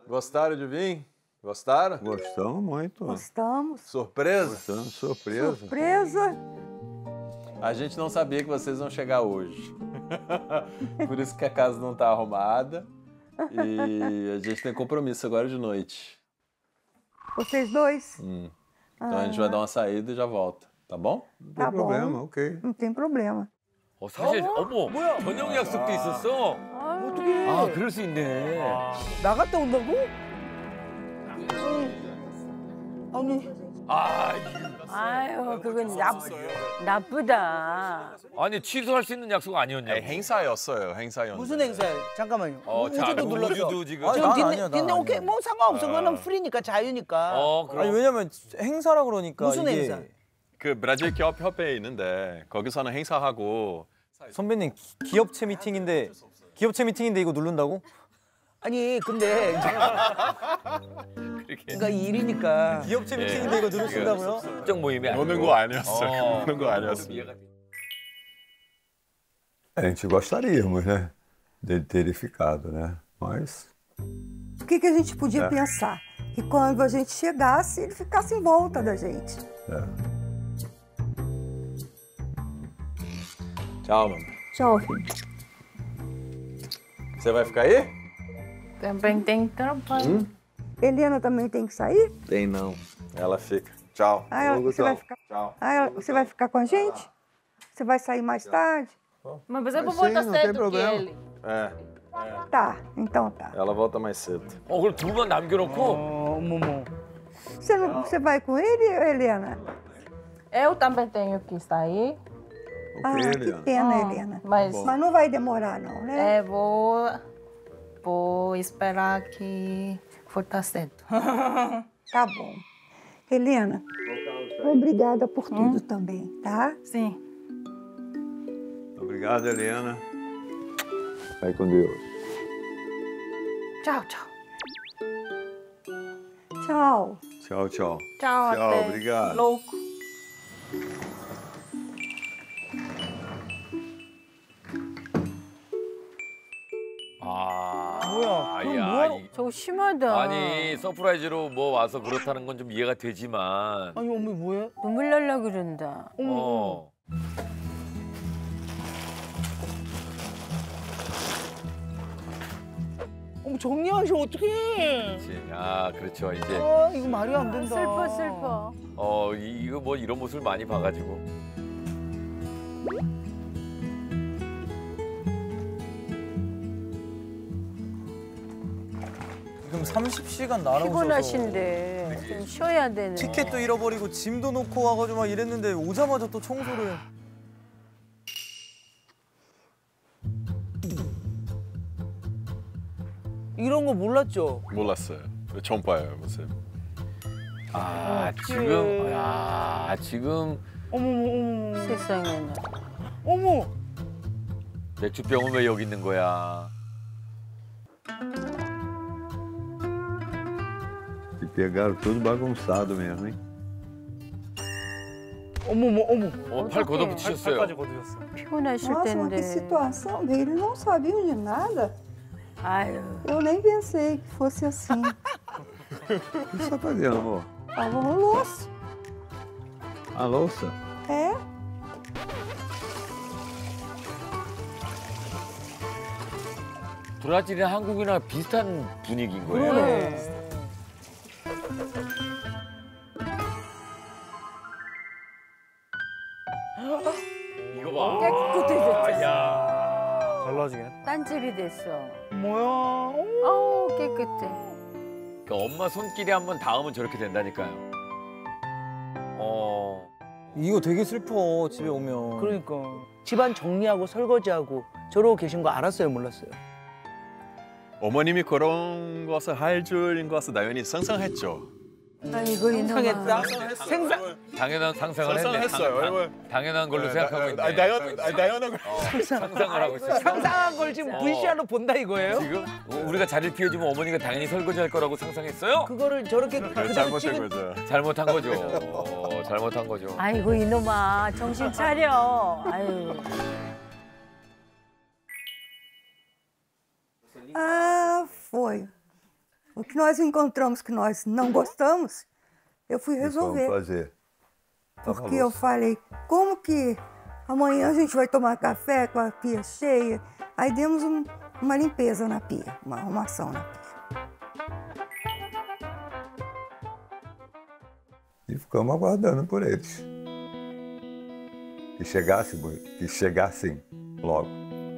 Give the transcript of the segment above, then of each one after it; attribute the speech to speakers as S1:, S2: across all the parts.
S1: Gostaram de vir? Gostaram?
S2: Gostamos muito.
S3: Gostamos.
S1: Surpresa?
S2: Gostamos, surpresa.
S3: Surpresa.
S1: A gente não sabia que vocês vão chegar hoje. Por isso que a casa não tá arrumada. E a gente tem compromisso agora de noite.
S3: Vocês dois?
S1: Então a gente vai dar uma saída e já volta. Tá bom?
S2: Não tem
S3: Tá bom.
S2: problema, ok.
S3: Não tem problema.
S4: 사실 어머 저녁 약속도 있었어?
S5: 어떻게?
S4: 아 그럴 수 있네.
S5: 나갔다 온다고? 아니
S6: 아유, 그건 나쁘다.
S4: 아니 취소할 수 있는 약속 아니었냐고.
S1: 행사였어요. 행사였는데.
S5: 무슨 행사예요? 잠깐만요.
S4: 자,
S5: 우주도 눌렀어.
S4: 우주도 지금.
S5: 지금
S7: 난 아니야, 난
S5: 뒷내 오케이
S7: 아니야.
S5: 뭐 상관없어. 그거는 프리니까 자유니까.
S4: 그럼.
S7: 아니 왜냐면 행사라 그러니까
S5: 무슨
S7: 이게
S5: 행사?
S1: 그 브라질 기업 협회에 있는데 거기서는 행사하고
S7: 선배님 기업체 미팅인데 이거 누른다고?
S5: 아니 근데 이제 그러니까 일이니까.
S7: 기업체 미팅인데 이거 누르신다고요?
S4: 특정 모임이 아니고.
S1: 노는 거 아니었어요. 노는 거 아니었습니다.
S2: A gente gostaríamos, né? De ter ficado, né? Mas
S3: O que a gente podia pensar? Que quando a gente chegasse, ele ficasse em volta da gente.
S1: Tchau, mano.
S3: Tchau, filho.
S1: Você vai ficar aí?
S6: Também tem trabalho.
S3: Helena também tem que sair?
S1: Tem não. Ela fica. Tchau.
S3: Você vai ficar?
S1: Tchau.
S3: Você vai ficar com a gente? Você vai sair mais tarde?
S6: Mas você
S2: Mas
S6: volta
S2: sim, não tem
S6: cedo que
S2: problema.
S6: ele.
S1: É,
S3: Tá, então tá.
S1: ela volta mais cedo.
S4: 그럼 둘만 남겨놓고.
S5: 어머머.
S3: Você vai com ele, Helena?
S6: Eu também tenho que sair,
S3: Ah, que
S2: Helena.
S3: pena, Helena.
S6: mas
S3: Mas não vai demorar, não, né?
S6: vou esperar que voltar cedo.
S3: Tá bom. Helena, obrigada por tudo também, tá?
S6: Sim.
S2: obrigado, Helena. Vai com Deus.
S6: Tchau, tchau.
S3: Tchau.
S2: Tchau, tchau.
S6: Tchau,
S2: Tchau,
S6: até.
S2: obrigado.
S6: Louco.
S5: 뭐야? 그럼 뭐하러?
S6: 저거 심하다.
S4: 아니 서프라이즈로 뭐 와서 그렇다는 건 좀 이해가 되지만.
S5: 아니 어머니 뭐야?
S6: 눈물 날라 그런다.
S4: 어.
S5: 어머 정리하셔 어떡해?
S4: 그렇지. 그렇죠. 이제
S5: 아 이거 말이 안 된다.
S6: 슬퍼.
S4: 이거 뭐 이런 모습을 많이 봐가지고.
S7: 지금 30시간 날아오셔서
S6: 피곤하신데 좀 쉬어야 되네.
S7: 티켓도 잃어버리고 짐도 놓고 와가지고 막 이랬는데 오자마자 또 청소를.
S5: 이런 거 몰랐죠?
S1: 몰랐어요. 처음 봐요, 모습.
S4: 지금
S5: 어머머.
S6: 세상에나.
S5: 어머.
S4: 맥주병은 왜 여기 있는 거야?
S2: E pegaram tudo bagunçado mesmo, hein?
S5: 어머.
S4: 팔 걷어붙이셨어요.
S7: 걷으셨어.
S6: 피곤하실
S3: Nossa, mas
S6: 텐데.
S3: que situação. Ele não sabia de nada.
S6: 아유.
S3: Eu nem pensei que fosse assim.
S2: O que você tá fazendo, amor?
S3: Tava no louça.
S2: A louça?
S3: É?
S4: 브라질이나 한국이나 비슷한 분위기인 거예요.
S5: 그러네.
S4: 이거 봐.
S6: 깨끗해졌잖아.
S4: 야.
S7: 달라지긴.
S6: 딴집이 됐어.
S5: 뭐야? 어머.
S6: 아우 깨끗해.
S4: 그러니까 엄마 손길이 한번 닿으면 저렇게 된다니까요.
S7: 이거 되게 슬퍼 집에 오면.
S5: 그러니까 집안 정리하고 설거지하고 저러고 계신 거 알았어요, 몰랐어요?
S1: 어머님이 그런 것을 할 줄인 것을 당연히 상상했죠.
S6: 아이고
S5: 상했다.
S6: 이놈아.
S5: 생상
S4: 당연한 상상을 했네.
S1: 상상했어요.
S4: 당연한 걸로 생각하고 있네.
S1: 당연한 걸.
S4: 상상을 하고 있어.
S5: 상상한 걸 지금 VCR로 본다 이거예요?
S4: 지금 우리가 자리를 비워주면 어머니가 당연히 설거지할 거라고 상상했어요?
S5: 그거를 저렇게 그대로
S1: 잘못된
S5: 찍은
S1: 거죠.
S4: 잘못한 거죠. 잘못한 거죠.
S6: 아이고 이놈아 정신 차려. 아유.
S3: Ah, foi. O que nós encontramos que nós não gostamos, eu fui
S2: Vamos
S3: resolver.
S2: fazer.
S3: Porque eu falei, como que amanhã a gente vai tomar café com a pia cheia? Aí demos uma limpeza na pia, uma arrumação na pia.
S2: E ficamos aguardando por eles. Que chegassem logo.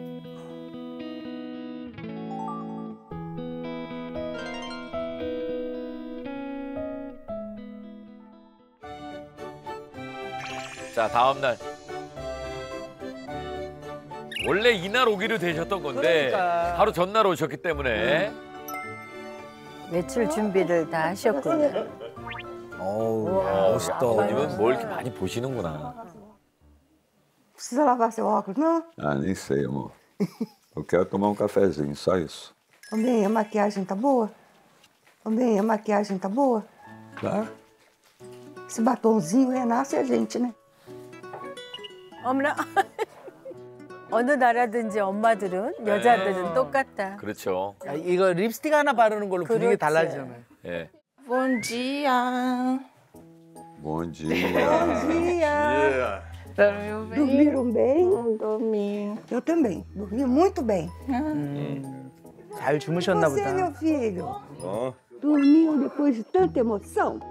S4: 자, 다음 날. 원래 이날 오기로 되셨던 건데
S5: 그러니까.
S4: 하루 전날 오셨기 때문에
S6: 외출 준비를 다 하셨구나.
S7: 어우, 멋있다.
S4: 아버님은 뭘 이렇게 많이 보시는구나.
S3: Precisa lavar seu óculos, não?
S2: Ah, nem sei, amor. Eu quero tomar um cafezinho, só isso.
S3: Também a maquiagem tá boa? Também a maquiagem tá boa?
S2: Tá?
S3: Esse batonzinho renasce a gente, né?
S6: 어머나. 어느 나라든지 엄마들은 여자들은 똑같다.
S4: 그렇죠.
S5: 야, 이거 립스틱 하나 바르는 걸로 분위기
S6: 그렇지.
S5: 달라지잖아요.
S4: 예.
S8: Bom dia.
S2: Bom dia.
S3: Dia!
S8: Dormiu bem?
S3: Dormiram bem?
S8: Não dormi.
S3: Eu também. Dormi muito bem.
S5: 잘 주무셨나
S3: Você,
S5: 보다.
S3: meu filho,
S2: Ó,
S3: dormiu depois de tanta emoção?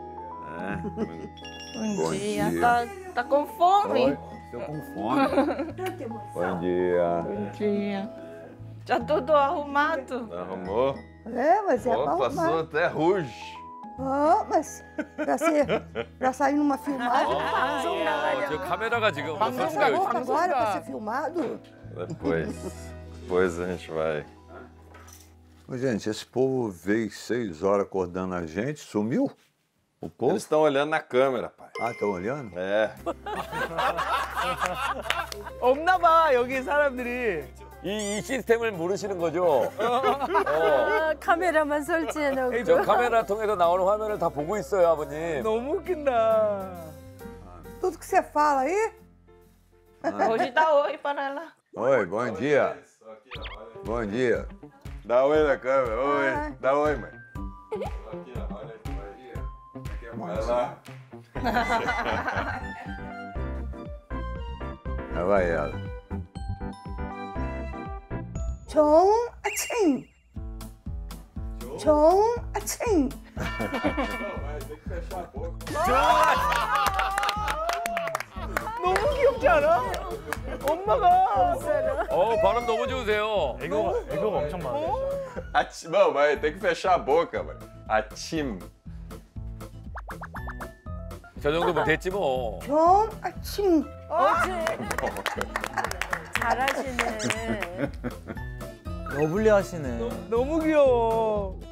S8: Bom,
S2: Bom
S8: dia.
S2: dia.
S8: Tá com fome?
S2: tô com fome.
S3: Tanta emoção.
S2: Bom dia.
S8: Bom dia. Já tudo arrumado?
S1: Arrumou?
S3: É, mas é
S1: Ó,
S3: pra
S1: passou
S3: arrumar.
S1: até ruge.
S3: Ah, mas pra sair numa filmagem,
S4: 저 카메라가 지금
S3: essa
S4: 설치되어
S3: roupa
S4: 있어요.
S3: agora pra ser filmado?
S1: Depois a gente vai.
S2: Ô, gente, esse povo veio 6 horas acordando a gente, sumiu? O povo?
S1: Eles estão olhando na câmera, pai.
S2: Ah, estão olhando?
S1: É.
S5: 없나 봐, 여기 사람들이.
S4: 이 시스템을 모르시는 거죠?
S6: 아, 카메라만 설치해놓고.
S4: 저 카메라 통해서 나오는 화면을 다 보고 있어요, 아버님.
S5: 너무 웃긴다.
S3: Tudo que você fala aí,
S8: Hoje dá oi para ela.
S2: Oi, bom dia. Bom dia.
S1: Dá oi na câmera. Oi.
S3: Ai.
S1: Dá oi, mãe. Vai lá.
S2: Lá vai ela.
S3: 좋은 아침. 좋은 아침.
S5: 너무 귀엽지 않아? 엄마가.
S4: 발음 너무 좋으세요.
S7: 애교가 엄청 많아.
S1: Atim. Não, mas tem que fechar a boca, mãe. Atim.
S4: 저 정도면 됐지 뭐.
S3: 좋은 아침.
S6: 잘하시네.
S7: 러블리 하시네.
S5: 너무 귀여워.